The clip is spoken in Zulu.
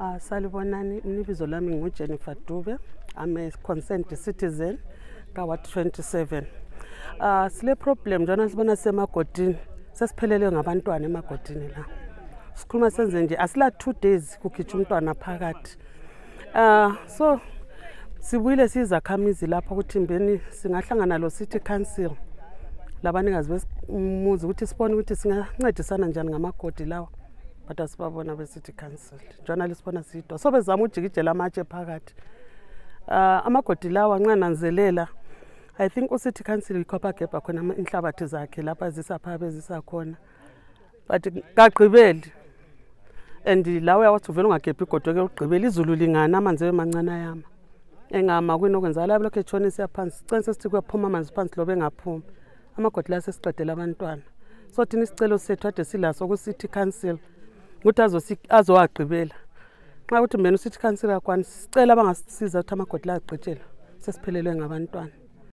Salibonani, ibizo lami nguJennnifer Dube. I'm a concerned citizen ka Ward 27. Sile problem njana sibona semagodini. Sesiphelele ngabantwana emagodini la. Sikhuluma senze nje asila 2 days kukhitha umntwana phakathi. So sibuyile sizakhamizi lapha ukuthi imbeni singahlangana lo city council labanikazi besimuzi ukuthi sibone ukuthi singancedisana njani ngamagodi lawa. But asibabona be city council njana sibona sidwa so bezama ujikijela amatshe phakathi amagodi lawa ncananzelela. I think u city council ikhopha gebha khona inhlabathi zakhe lapha zisapha bezisa khona but kagqibeli and lawo yawathi uvela ungagebhi igodo ke ugqibela izulu lingana amanzi emancane yama engama kwinokwenza la lokho etshona siyaphansi cense sithi kuyaphuma amanzi phansi lobe engaphumi amagodi la sesiqedela abantwana so thina isicelo sethu ade silaso ku city council ukuthi azowagqibela xa ukuthi mina city council akwani sicela abangasisiza ukuthi amagodi la agqitshela sesiphelelwe ngabantwana.